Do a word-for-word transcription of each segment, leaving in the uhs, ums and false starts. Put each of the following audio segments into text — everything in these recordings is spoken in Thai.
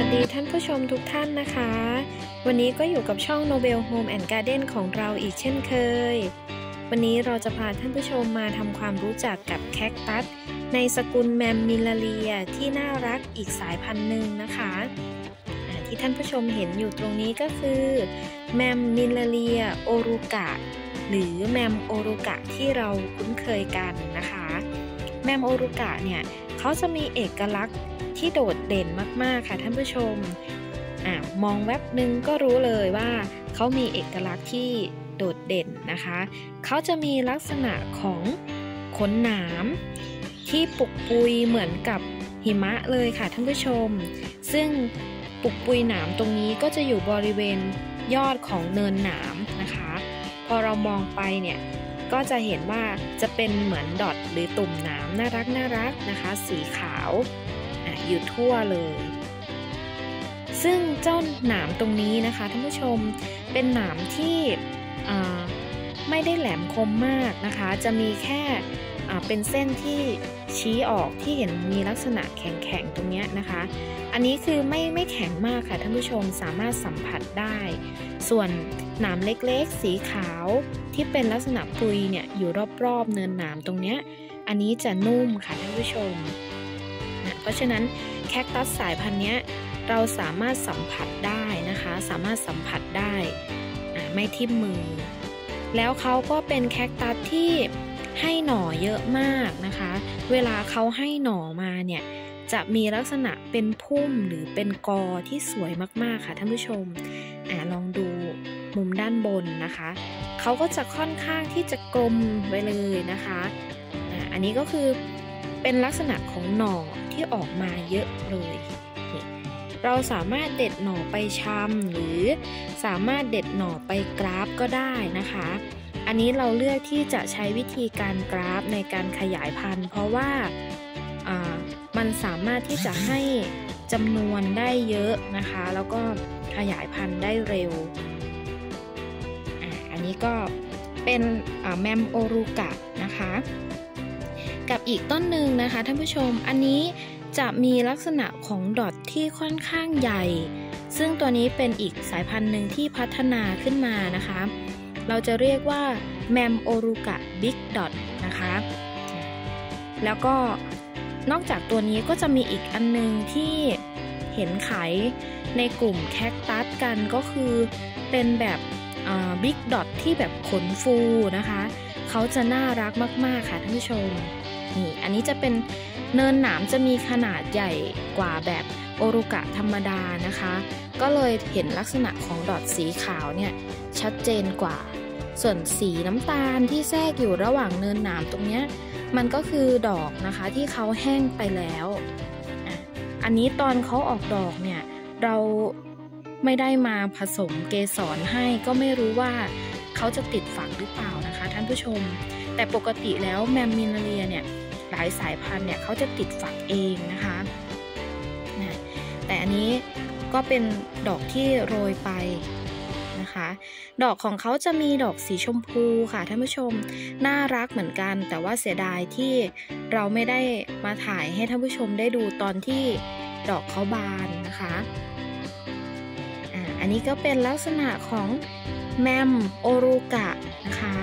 วัสดีท่านผู้ชมทุกท่านนะคะวันนี้ก็อยู่กับช่อง Nobel Home and Garden ของเราอีกเช่นเคยวันนี้เราจะพาท่านผู้ชมมาทำความรู้จักกับแคคตัสในสกุลแมมมิลลาเรียที่น่ารักอีกสายพันธุ์หนึ่งนะคะที่ท่านผู้ชมเห็นอยู่ตรงนี้ก็คือแมมมิลลาเรียโอรูกะหรือแมมโอรูกะที่เราคุ้นเคยกันนะคะแมมโอรูกะเนี่ยเขาจะมีเอกลักษณ์ที่โดดเด่นมากๆค่ะท่านผู้ชมอ่ามองแวบนึงก็รู้เลยว่าเขามีเอกลักษณ์ที่โดดเด่นนะคะเขาจะมีลักษณะของขนหนามที่ปุกปุยเหมือนกับหิมะเลยค่ะท่านผู้ชมซึ่งปุกปุยหนามตรงนี้ก็จะอยู่บริเวณยอดของเนินหนามนะคะพอเรามองไปเนี่ยก็จะเห็นว่าจะเป็นเหมือนดอทหรือตุ่มหนามน่ารักน่ารักนะคะสีขาวอยู่ทั่วเลยซึ่งเจ้าหนามตรงนี้นะคะท่านผู้ชมเป็นหนามที่ไม่ได้แหลมคมมากนะคะจะมีแค่เป็นเส้นที่ชี้ออกที่เห็นมีลักษณะแข็งๆตรงนี้นะคะอันนี้คือไม่ไม่แข็งมากค่ะท่านผู้ชมสามารถสัมผัสได้ส่วนหนามเล็กๆสีขาวที่เป็นลักษณะปุยเนี่ยอยู่รอบๆเนินหนามตรงนี้อันนี้จะนุ่มค่ะท่านผู้ชมเพราะฉะนั้นแคคตัสสายพันธุ์นี้เราสามารถสัมผัสได้นะคะสามารถสัมผัสได้ไม่ทิ่มมือแล้วเขาก็เป็นแคคตัสที่ให้หน่อเยอะมากนะคะเวลาเขาให้หน่อมาเนี่ยจะมีลักษณะเป็นพุ่มหรือเป็นกอที่สวยมากๆค่ะท่านผู้ชมอ่าลองดูมุมด้านบนนะคะเขาก็จะค่อนข้างที่จะกลมไปเลยนะคะอ่าอันนี้ก็คือเป็นลักษณะของหน่อที่ออกมาเยอะเลยเราสามารถเด็ดหน่อไปชำหรือสามารถเด็ดหน่อไปกราฟก็ได้นะคะอันนี้เราเลือกที่จะใช้วิธีการกราฟในการขยายพันธุ์เพราะว่ามันสามารถที่จะให้จำนวนได้เยอะนะคะแล้วก็ขยายพันธุ์ได้เร็วอ่าอันนี้ก็เป็นแมมโอรูกะนะคะกับอีกต้นหนึ่งนะคะท่านผู้ชมอันนี้จะมีลักษณะของดอทที่ค่อนข้างใหญ่ซึ่งตัวนี้เป็นอีกสายพันธุ์หนึ่งที่พัฒนาขึ้นมานะคะเราจะเรียกว่าแมมโอรูกะบิ๊กดอทนะคะแล้วก็นอกจากตัวนี้ก็จะมีอีกอันนึงที่เห็นขายในกลุ่มแคคตัสกันก็คือเป็นแบบบิ๊กดอทที่แบบขนฟูนะคะเขาจะน่ารักมากๆค่ะท่านผู้ชมนี่อันนี้จะเป็นเนินหนามจะมีขนาดใหญ่กว่าแบบโอรูกะธรรมดานะคะก็เลยเห็นลักษณะของดอทสีขาวเนี่ยชัดเจนกว่าส่วนสีน้ำตาลที่แทรกอยู่ระหว่างเนินหนามตรงนี้มันก็คือดอกนะคะที่เขาแห้งไปแล้วอันนี้ตอนเขาออกดอกเนี่ยเราไม่ได้มาผสมเกสรให้ก็ไม่รู้ว่าเขาจะติดฝักหรือเปล่านะคะท่านผู้ชมแต่ปกติแล้วแมมมิลลาเรียเนี่ยหลายสายพันธุ์เนี่ยเขาจะติดฝักเองนะคะแต่อันนี้ก็เป็นดอกที่โรยไปนะคะดอกของเขาจะมีดอกสีชมพูค่ะท่านผู้ชมน่ารักเหมือนกันแต่ว่าเสียดายที่เราไม่ได้มาถ่ายให้ท่านผู้ชมได้ดูตอนที่ดอกเขาบานนะคะอ่าอันนี้ก็เป็นลักษณะของแมมโอรูกะนะคะ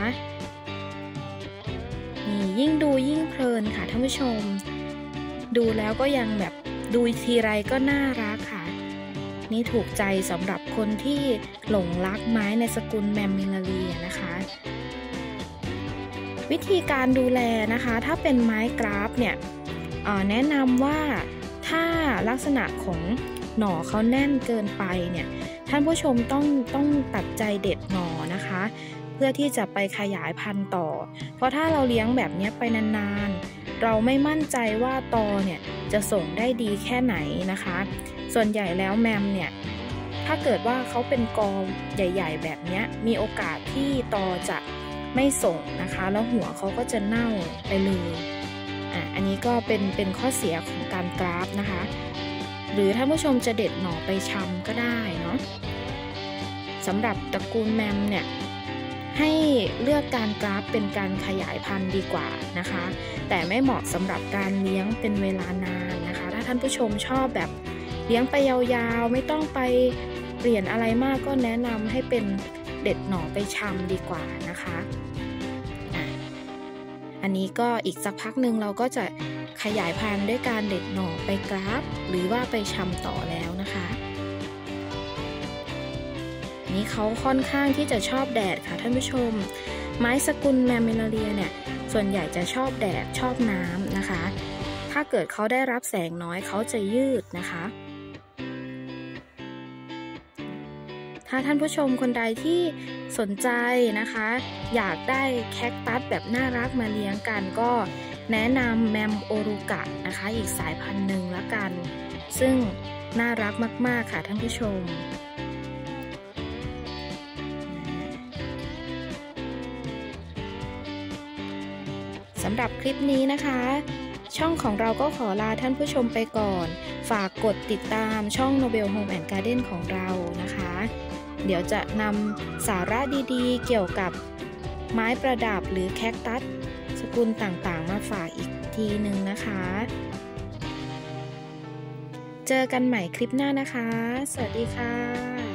นี่ยิ่งดูยิ่งเพลินค่ะท่านผู้ชมดูแล้วก็ยังแบบดูทีไรก็น่ารักค่ะนี่ถูกใจสำหรับคนที่หลงรักไม้ในสกุลแมมมิลลาเรียนะคะวิธีการดูแลนะคะถ้าเป็นไม้กราฟเนี่ยแนะนำว่าถ้าลักษณะของหน่อเขาแน่นเกินไปเนี่ยท่านผู้ชมต้องต้องตัดใจเด็ดหน่อนะคะเพื่อที่จะไปขยายพันธุ์ต่อเพราะถ้าเราเลี้ยงแบบนี้ไปนานๆเราไม่มั่นใจว่าตอเนี่ยจะส่งได้ดีแค่ไหนนะคะส่วนใหญ่แล้วแมมเนี่ยถ้าเกิดว่าเขาเป็นกอใหญ่ๆแบบนี้มีโอกาสที่ตอจะไม่ส่งนะคะแล้วหัวเขาก็จะเน่าไปเลยอ่ะอันนี้ก็เป็นเป็นข้อเสียของการกราฟนะคะหรือท่านผู้ชมจะเด็ดหน่อไปชำก็ได้เนาะสำหรับตระกูลแมมเนี่ยให้เลือกการกราฟเป็นการขยายพันธุ์ดีกว่านะคะแต่ไม่เหมาะสำหรับการเลี้ยงเป็นเวลานานนะคะถ้าท่านผู้ชมชอบแบบเลี้ยงไปยาวๆไม่ต้องไปเปลี่ยนอะไรมากก็แนะนำให้เป็นเด็ดหน่อไปชำดีกว่านะคะอันนี้ก็อีกสักพักหนึ่งเราก็จะขยายพันธุ์ด้วยการเด็ดหน่อไปกราฟหรือว่าไปชำต่อแล้วนะคะนี่เขาค่อนข้างที่จะชอบแดดค่ะท่านผู้ชมไม้สกุลแมมมิลาเรียเนี่ยส่วนใหญ่จะชอบแดดชอบน้ำนะคะถ้าเกิดเขาได้รับแสงน้อยเขาจะยืดนะคะถ้าท่านผู้ชมคนใดที่สนใจนะคะอยากได้แคคตัสแบบน่ารักมาเลี้ยงกันก็แนะนำแมมโอรุกะนะคะอีกสายพันธุ์หนึ่งละกันซึ่งน่ารักมากๆค่ะท่านผู้ชมสำหรับคลิปนี้นะคะช่องของเราก็ขอลาท่านผู้ชมไปก่อนฝากกดติดตามช่อง Nobel Home and Garden ของเรานะคะเดี๋ยวจะนำสาระดีๆเกี่ยวกับไม้ประดับหรือแคคตัสสกุลต่างๆมาฝากอีกทีหนึ่งนะคะเจอกันใหม่คลิปหน้านะคะสวัสดีค่ะ